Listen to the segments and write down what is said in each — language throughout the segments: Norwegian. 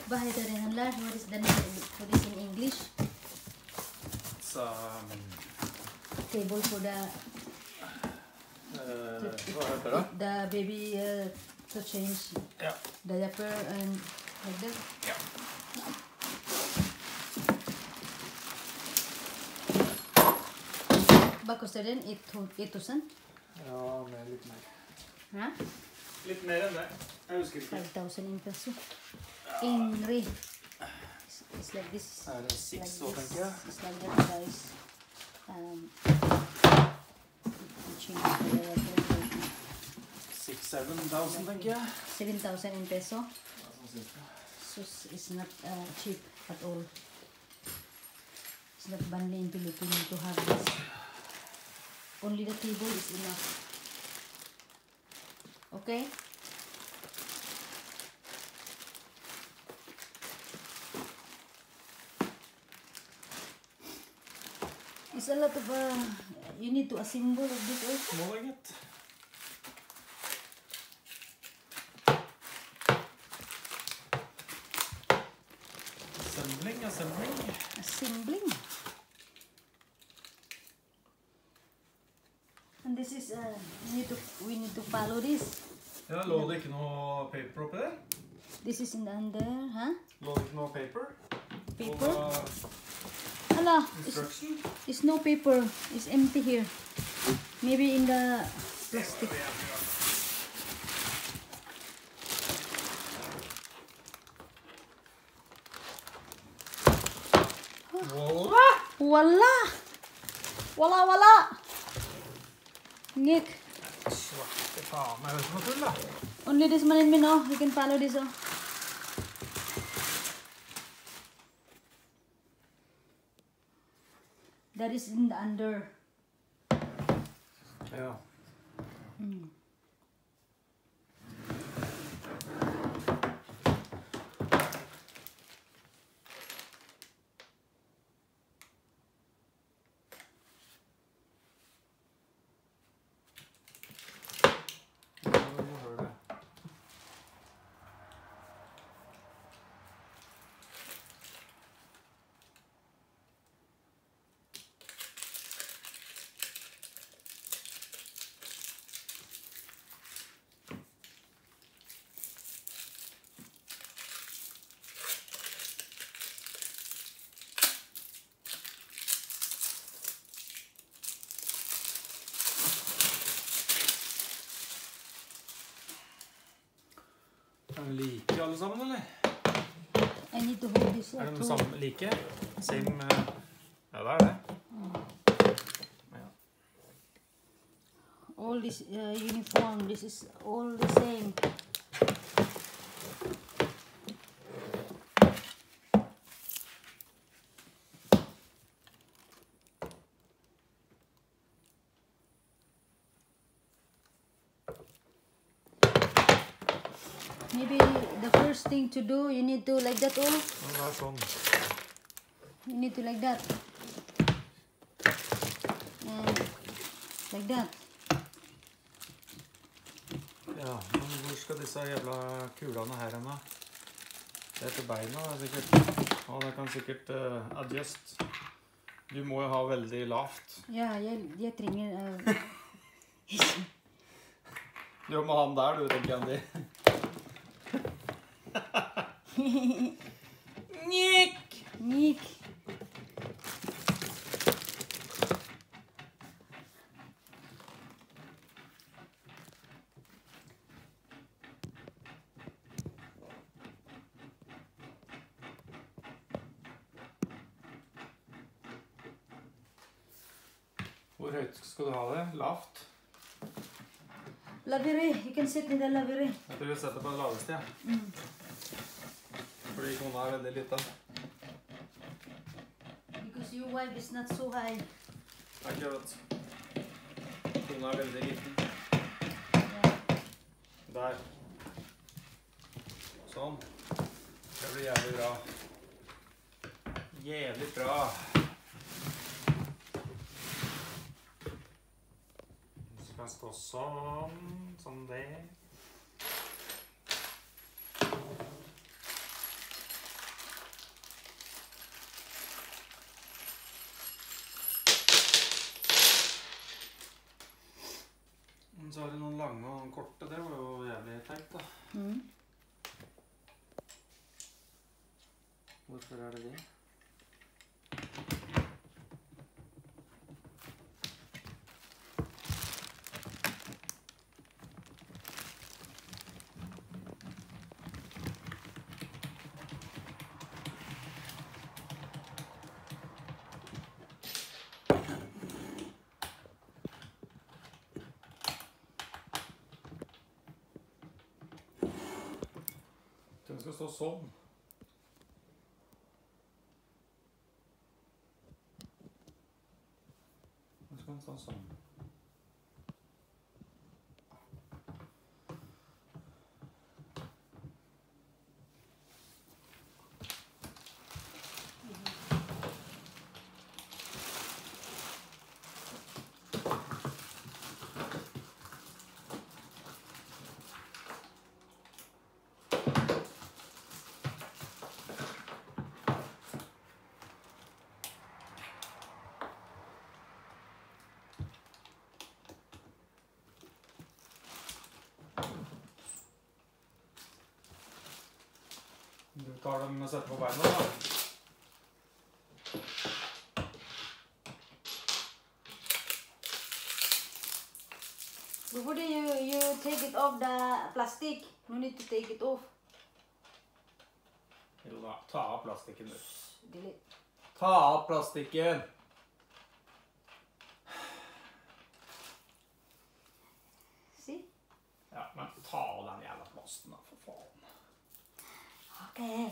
Vad heter den här? What is the name for this in English? It's Table for the hva heter det? the baby to change Ja. diaper and like that. Ja. Hva koster den? 1000? Ja, med litt mer. Hæ? Litt mer enn det. Jeg husker ikke. 5000 in peso. Inri. It's like this. Er det 6 år, tenker jeg? It's like that, guys. Change the diaper. 6-7,000, tenker jeg. 7000 in peso. Ja, sånn cirka. So it's not cheap at all. It's not banly in Philippines to have this. Only the table is enough. Okay? It's a lot of you need to assemble of this also. Må da, gitt. Assembling. Assembling. And this is we need to follow this. Ja, lå det ikke noe paper oppi der? This is in under, huh? Lå det ikke noe paper? Paper? Og Allah, instruction? it's no paper. It's empty here. Maybe in the plastic. Voila! Voila! Voila, voila! Nick, Svarte faen, jeg vet ikke noe tull da. only this one in me now. You can follow this. That is in the under. Ja. Er de like alle sammen, eller? I need to hold this. Er de too. samme like? Same, ja, det er det. Ja. All this uniform. This is all the same. Maybe the first thing to do, you need to like that all. Men det er sånn. You need to like that. And like that. Ja, men hvor skal disse jævla kulene her henne? Det er til beina, det er sikkert. Og det kan sikkert adjust. Du må jo ha veldig lavt. Ja, jeg trenger Du må ha den der, du, tenker jeg, Andy. Nick! Nick. Hvor høyt skal du ha det? Lavt? Laveri. You can sit in the laveri. Jeg tror vi setter på det laveste, ja. Fordi kona er veldig liten. Because your wife is not so high. Akkurat. Kona er veldig liten. Yeah. Der. Sånn. Det blir jævlig bra. Jævlig bra. Det skal stå sånn. Sånn det. Men så er det noen lange og noen korte. Det var jo jævlig teit, da. Hvorfor er det det? Den skal stå sånn. Den skal stå sånn. Du tar dem og setter på beina, da. Before you take it off the plastic, no need to take it off. Jo da, ta av plastikken, du. Delete. Ta av plastikken! See? Ja, men ta av den jævla plasten, da, for faen. Okay.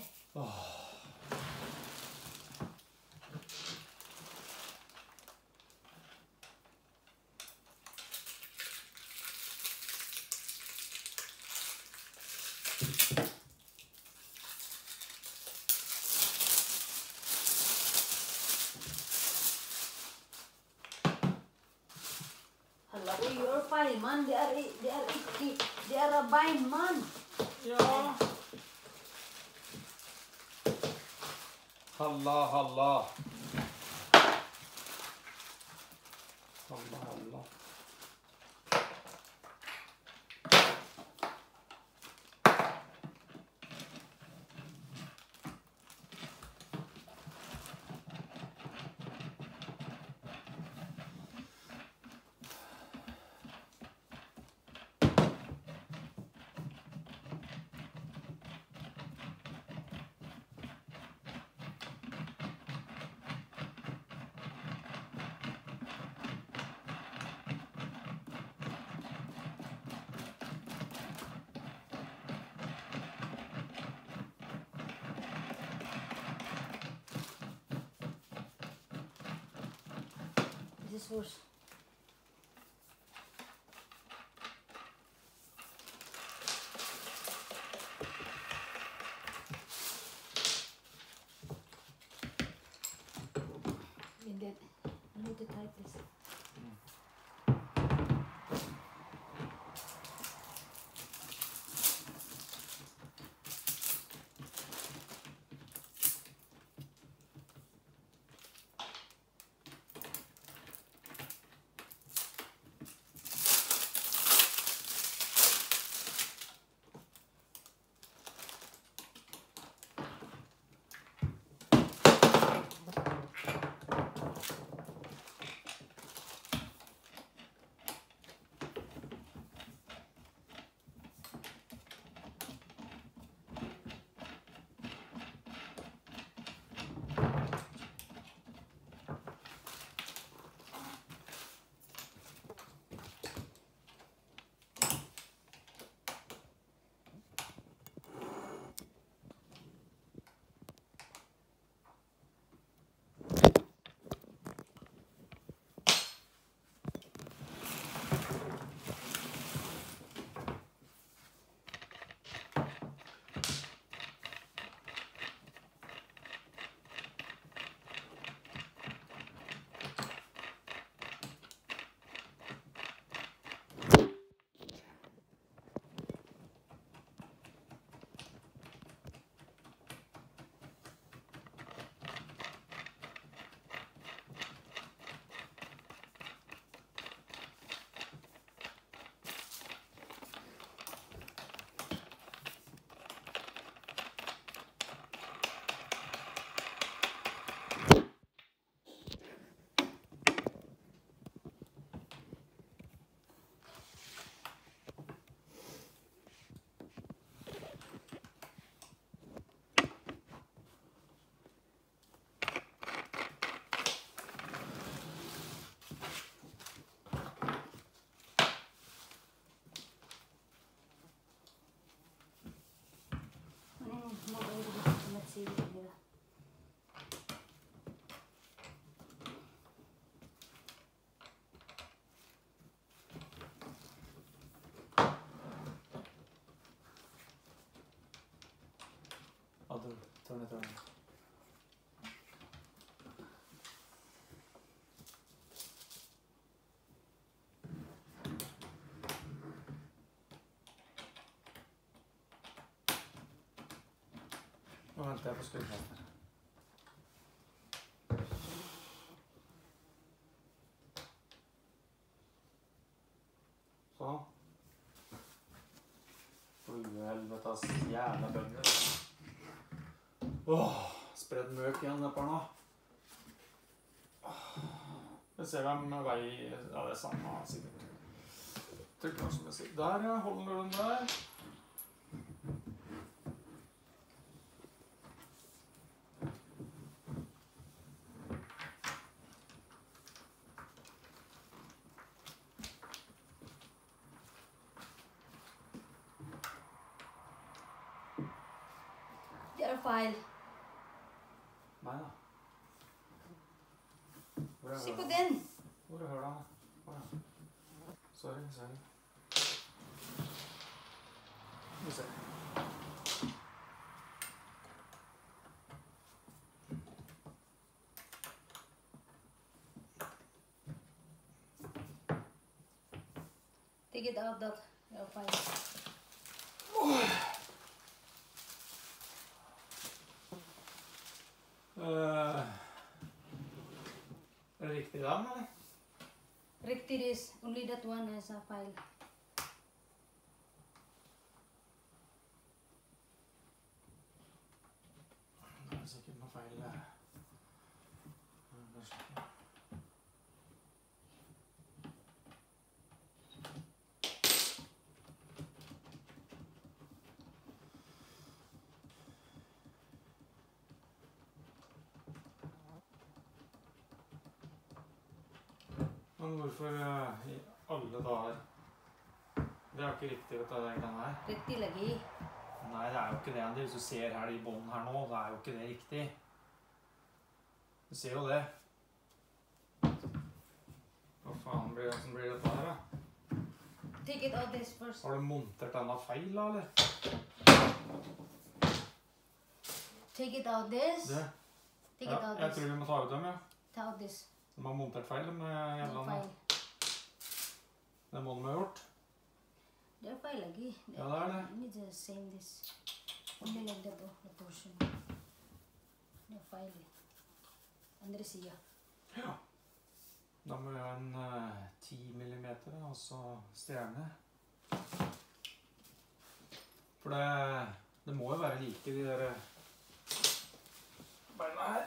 Hello, you're fine, man. They are a bind, man. Ja. Halla, halla. Halla, halla. This is worse. I need to type this. før den etter den. Nå venter jeg på skruvfester. Sånn. Helvetas jævla bønder. Åh, spredd møk igjen nedpå nå. Vi ser hvem vei, ja det er samme sikkert. Trykk noe som jeg sier. Der ja, holder den der. Det er feil. Nei da. Hvor er Se på høla? den. Hvor er høla? Å ja. Sorry. Vi ser. Take it out that. Det er feil. Er det riktig den, eller? Riktig is only that one has a file. Det er sikkert noe feil. Men hvorfor i alle dager? Det er jo ikke riktig, vet du, den her. Riktig lagi. Nei, det er jo ikke det, Andy. Hvis du ser her i bånden her nå, det er jo ikke det riktig. Du ser jo det. Hva faen blir dette her, da? Take it out this first. Har du montert denne feil, da, eller? Take it out this. Det? Take Ja, it out jeg this. tror vi må ta ut dem, ja. Ta out this. De har montert feil, de Det jævlene. er feil. Det må de ha gjort. Det er feil lagi. Ja, det er det. You need to same this. Only like that though, the portion. Det er feil. Andre sida. Ja. Da må vi ha en 10 millimeter, altså stjerne. For det må jo være like de der beina her.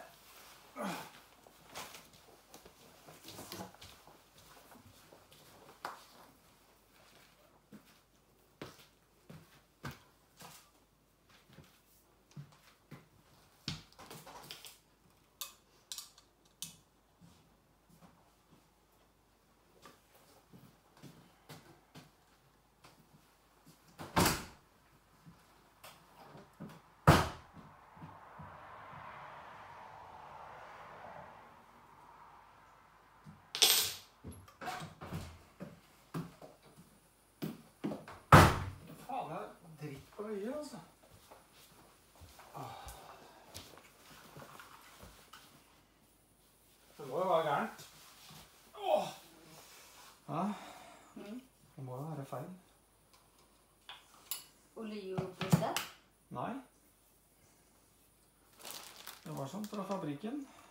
Dritt på øyet, altså. Det må jo være gærent. Ja, det må jo være feil. Only you put that. Nei. Det var sånn fra fabrikken.